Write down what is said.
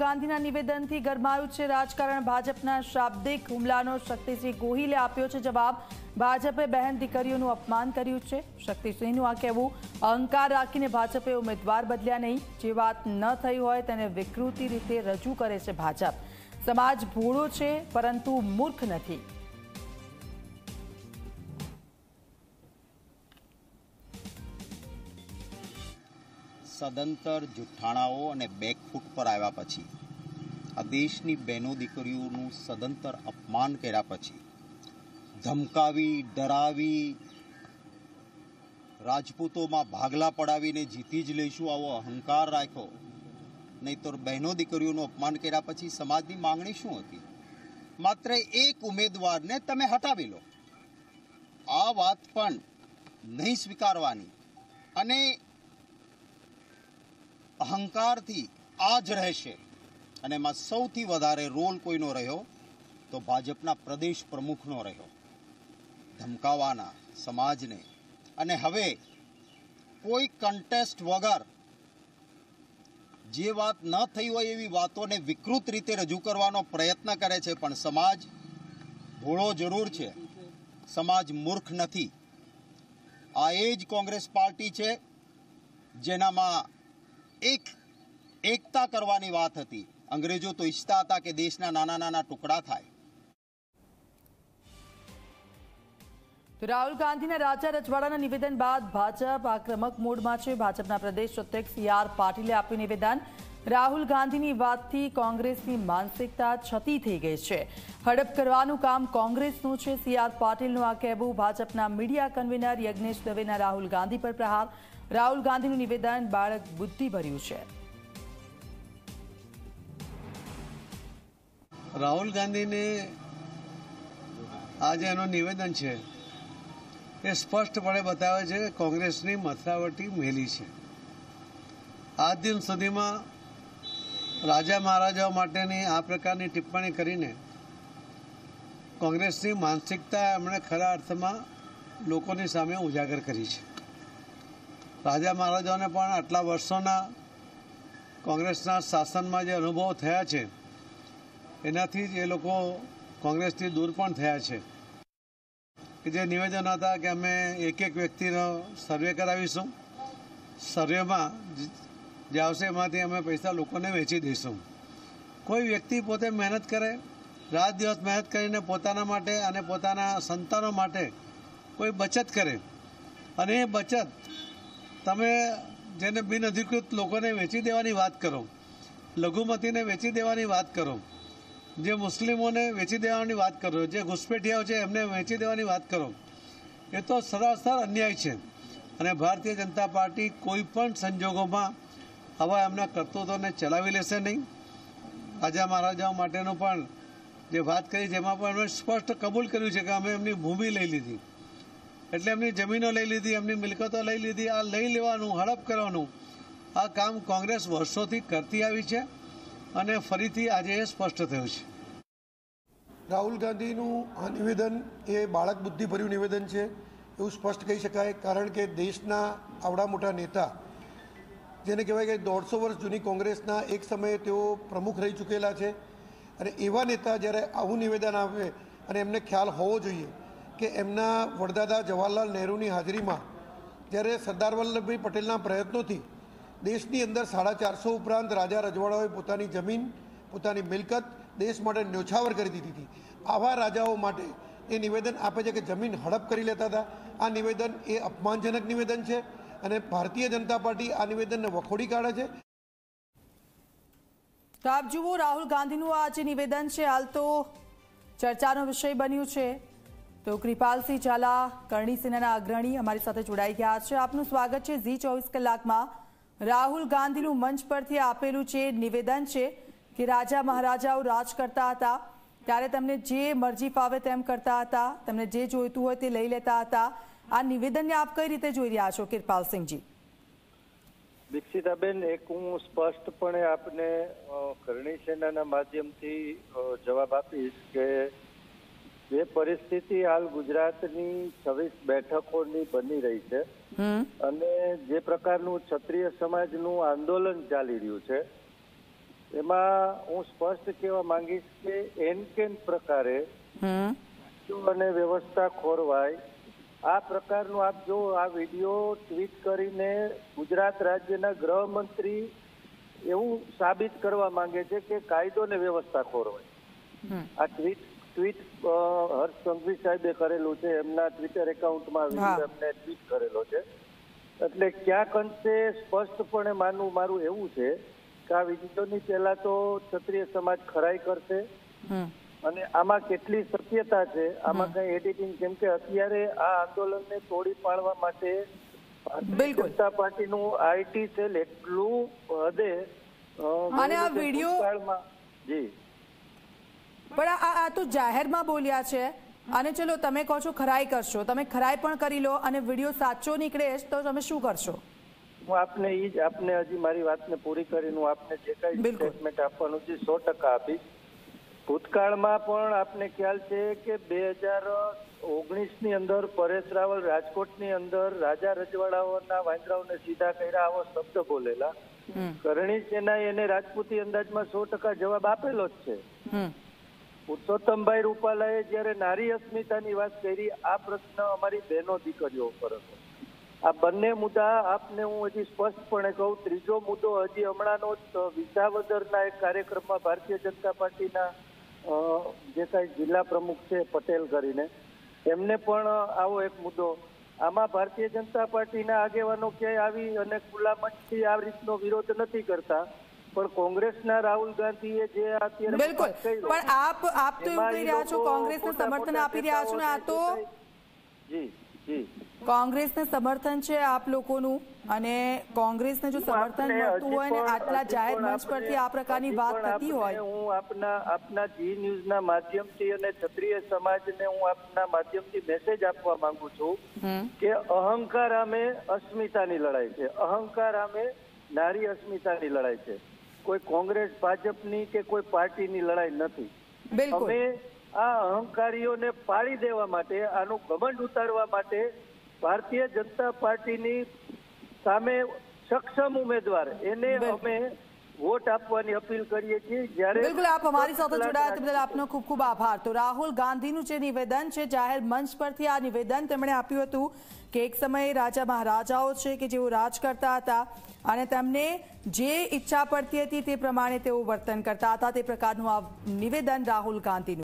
ગાંધીના નિવેદનથી ગરમાયું છે રાજકારણ। ભાજપના શાબ્દિક હુમલાનો શક્તિસિંહ ગોહિલે આપ્યો છે જવાબ। ભાજપે બહેન દીકરીઓનું અપમાન કર્યું છે। શક્તિસિંહનું આ કહેવું અહંકાર રાખીને ભાજપે ઉમેદવાર બદલ્યા નહીં। જે વાત ન થઈ હોય તેને વિકૃતિ રીતે રજૂ કરે છે ભાજપ। સમાજ ભોળો છે પરંતુ મૂર્ખ નથી। સદંતર જુઠ્ઠાણાઓ અને બેકફૂટ પર આવ્યા પછી આ દેશની બહેનો દીકરીઓનું સદંતર અપમાન કર્યા પછી ધમકાવી ડરાવી રાજપૂતોમાં ભાગલા પડાવીને જીતી જ લઈશું આવો અહંકાર રાખ્યો। નહીંતર બહેનો દીકરીઓનું અપમાન કર્યા પછી સમાજની માંગણી શું હતી? માત્ર એક ઉમેદવારને તમે હટાવી લો। આ વાત પણ નહીં સ્વીકારવાની અને અહંકારથી આ જ રહેશે। અને એમાં સૌથી વધારે રોલ કોઈનો રહ્યો તો ભાજપના પ્રદેશ પ્રમુખનો રહ્યો, ધમકાવાના સમાજને। અને હવે કોઈ કન્ટેસ્ટ વગર જે વાત ન થઈ હોય એવી વાતોને વિકૃત રીતે રજૂ કરવાનો પ્રયત્ન કરે છે। પણ સમાજ ભોળો જરૂર છે, સમાજ મૂર્ખ નથી। આ એ જ કોંગ્રેસ પાર્ટી છે જેનામાં એકતા કરવાની વાત હતી। અંગ્રેજો તો ઈચ્છતા હતા કે દેશના નાના નાના ટુકડા થાય। તો રાહુલ ગાંધીના રાજા રજવાડાના નિવેદન બાદ ભાજપ આક્રમક મોડમાં છે। ભાજપના પ્રદેશ અધ્યક્ષ CR પાટીલે આપ્યું નિવેદન। રાહુલ ગાંધીની વાતથી કોંગ્રેસની માનસિકતા છતી થઈ ગઈ છે। હડપ કરવાનું કામ કોંગ્રેસનું છે। CR પાટીલનું આ કહેવું। ભાજપના મીડિયા કન્વીનર યજ્ઞેશ દવેના રાહુલ ગાંધી પર પ્રહાર। રાહુલ ગાંધીનું નિવેદન બાળક બુદ્ધિ ભર્યું છે। રાહુલ ગાંધીને આજે એનું નિવેદન છે એ સ્પષ્ટપણે બતાવે છે કે કોંગ્રેસની મથરાવટી મેલી છે। આજ દિન સુધીમાં રાજા મહારાજાઓ માટેની આ પ્રકારની ટિપ્પણી કરીને કોંગ્રેસની માનસિકતા એમણે ખરા અર્થમાં લોકોની સામે ઉજાગર કરી છે। રાજા મહારાજાઓને પણ આટલા વર્ષોના કોંગ્રેસના શાસનમાં જે અનુભવો થયા છે એનાથી જ એ લોકો કોંગ્રેસથી દૂર પણ થયા છે। કે જે નિવેદન હતા કે અમે એક એક વ્યક્તિનો સર્વે કરાવીશું, સર્વેમાં જે આવશે એમાંથી અમે પૈસા લોકોને વેચી દઈશું। કોઈ વ્યક્તિ પોતે મહેનત કરે, રાત દિવસ મહેનત કરીને પોતાના માટે અને પોતાના સંતાનો માટે કોઈ બચત કરે અને એ બચત તમે જેને બિનઅધિકૃત લોકોને વેચી દેવાની વાત કરો, લઘુમતીને વેચી દેવાની વાત કરો, જે મુસ્લિમોને વેચી દેવાની વાત કરો, જે ઘુસપેઠિયાઓ છે એમને વેચી દેવાની વાત કરો, એ તો સરાસર અન્યાય છે। અને ભારતીય જનતા પાર્ટી કોઈ પણ સંજોગોમાં આવા એમના કરતૂતોને ચલાવી લેશે નહીં। રાજા મહારાજાઓ માટેનું પણ જે વાત કરી જેમાં પણ એમણે સ્પષ્ટ કબૂલ કર્યું છે કે અમે એમની ભૂમિ લઈ લીધી, એટલે એમની જમીનો લઈ લીધી, એમની મિલકતો લઈ લીધી। આ લઈ લેવાનું, હડપ કરવાનું આ કામ કોંગ્રેસ વર્ષોથી કરતી આવી છે અને ફરીથી આજે એ સ્પષ્ટ થયું છે। રાહુલ ગાંધીનું આ નિવેદન એ બાળક બુદ્ધિભર્યું નિવેદન છે એવું સ્પષ્ટ કહી શકાય। કારણ કે દેશના આવડા મોટા નેતા જેને કહેવાય કે 150 વર્ષ જૂની કોંગ્રેસના એક સમયે તેઓ પ્રમુખ રહી ચૂકેલા છે અને એવા નેતા જ્યારે આવું નિવેદન આપે અને એમને ખ્યાલ હોવો જોઈએ કે એમના વડદાદા જવાહરલાલ નહેરુની હાજરીમાં જ્યારે સરદાર વલ્લભભાઈ પટેલના પ્રયત્નોથી દેશની અંદર 450 ઉપરાંત રાજા રજવાડાઓએ પોતાની જમીન, પોતાની મિલકત દેશ માટે ન્યોછાવર કરી દીધી હતી। આવા રાજાઓ માટે એ નિવેદન આપે છે કે જમીન હડપ કરી લેતા હતા। આ નિવેદન એ અપમાનજનક નિવેદન છે અને ભારતીય જનતા પાર્ટી આ નિવેદનને વખોડી કાઢે છે। તો આપ જુઓ રાહુલ ગાંધીનું આ જે નિવેદન છે હાલ તો ચર્ચાનો વિષય બન્યું છે। તો કૃપાલસિંહ ઝાલા કરણી સેનાના અગ્રણી અમારી સાથે જોડાઈ ગયા છે। આપનું સ્વાગત છે ઝી 24 કલાકમાં। રાહુલ ગાંધીનું મંચ પરથી આપેલું જે નિવેદન છે કે રાજા મહારાજાઓ રાજ કરતા હતા ત્યારે તેમને જે મરજી ફાવે તેમ કરતા હતા, તેમને જે જોઈતું હોય તે લઈ લેતા હતા। આ નિવેદનને આપ કઈ રીતે જોઈ રહ્યા છો કૃપાલસિંહજી? દીક્ષિતાબેન, એક હું સ્પષ્ટપણે આપને કરણી સેનાના માધ્યમથી જવાબ આપીશ કે જે પરિસ્થિતિ હાલ ગુજરાતની 26 બેઠકોની બની રહી છે અને જે પ્રકારનું ક્ષત્રિય સમાજનું આંદોલન ચાલી રહ્યું છે એમાં હું સ્પષ્ટ કહેવા માંગીશ કે એનકેન પ્રકારે અને વ્યવસ્થા ખોરવાય આ પ્રકારનું આપ જો આ વિડીયો ટ્વીટ કરીને ગુજરાત રાજ્યના ગૃહમંત્રી એવું સાબિત કરવા માંગે છે કે કાયદો ને વ્યવસ્થા ખોરવાય। આ ટ્વીટ હર્ષ સંઘવી સાહેબે કરેલું છે, એમના ટ્વિટર એકાઉન્ટમાં એમને ટ્વીટ કરેલો છે। એટલે ક્યાંક અંશે સ્પષ્ટપણે મારું એવું છે કે આ વિડીયોની પહેલા તો ક્ષત્રિય સમાજ ખરાઈ કરશે અને આમાં કેટલી સત્યતા છે, આમાં કઈ એડિટિંગ, કેમ કે અત્યારે આ આંદોલનને તોડી પાડવા માટે ભારતીય જનતા પાર્ટીનું આઈટી સેલ એટલું હદે અને આ વિડીયો જી પણ આ તો જાહેરમાં બોલ્યા છે અને ચલો તમે કહો છો ખરાઈ કરશો, તમે ખરાઈ પણ કરી લો અને વિડીયો સાચો નીકળે તો તમે શું કરશો? હું આપને હજી મારી વાતને પૂરી કરીને હું આપને જે કઈ સ્ટેટમેન્ટ આપવાનું છે 100% આપીશ। ભૂતકાળમાં પણ આપને ખ્યાલ છે કે 2019ની અંદર પરેશ રાવલ રાજકોટની અંદર રાજા રજવાડાઓના વાંદરાઓને સીધા કર્યા આવો શબ્દ બોલેલા। કરણી સેનાએ એને રાજપૂતી અંદાજમાં 100% જવાબ આપેલો જ છે। પુરુષોત્તમભાઈ રૂપાલાએ જયારે નારી અસ્મિતાની વાત કરી, આ પ્રશ્ન અમારી બહેનો દીકરીઓ ઉપર હતો। આ બંને મુદ્દા આપને હું હજી સ્પષ્ટપણે કહું। ત્રીજો મુદ્દો હજી હમણાંનો વિસાવદરના એક કાર્યક્રમમાં ભારતીય જનતા પાર્ટીના જે કઈ જિલ્લા પ્રમુખ છે પટેલ કરીને, એમને પણ આવો એક મુદ્દો, આમાં ભારતીય જનતા પાર્ટીના આગેવાનો ક્યાંય આવી અને ખુલ્લા મંચથી આ રીતનો વિરોધ નથી કરતા, પણ કોંગ્રેસના રાહુલ ગાંધીએ જે અત્યારે બિલકુલ, પણ આપ તો એવું કહી રહ્યા છો કોંગ્રેસને સમર્થન આપી રહ્યા છો ને આ તો જી કોંગ્રેસને સમર્થન છે આપ લોકોનું, અને કોંગ્રેસને જો સમર્થન મળતું હોય ને આટલા જાહેર મંચ પરથી આ પ્રકારની વાત થતી હોય, હું આપના જી ન્યૂઝના માધ્યમથી અને ક્ષત્રિય સમાજને હું આપના માધ્યમથી મેસેજ આપવા માંગુ છું કે અહંકાર સામે અસ્મિતાની લડાઈ છે, અહંકાર સામે નારી અસ્મિતાની લડાઈ છે, કોઈ કોંગ્રેસ ભાજપની કે કોઈ પાર્ટીની લડાઈ નથી। અમે આ અહંકારીઓને પાડી દેવા માટે, આનું ઘમંડ ઉતારવા માટે ભારતીય જનતા પાર્ટીની સામે સક્ષમ ઉમેદવાર એને અમે વોટ આપવાની અપીલ કરીએ છીએ। જ્યારે બિલકુલ, આપ અમારી સાથે જોડાયા તે બદલ આપનો ખૂબ ખૂબ આભાર। તો રાહુલ ગાંધીનું જે નિવેદન છે, જાહેર મંચ પરથી આ નિવેદન તેમણે આપ્યું હતું કે એક સમયે રાજા મહારાજાઓ છે કે જેઓ રાજ કરતા હતા અને તેમને જે ઈચ્છા પડતી હતી તે પ્રમાણે તેઓ વર્તન કરતા હતા, તે પ્રકારનું આ નિવેદન રાહુલ ગાંધીનું।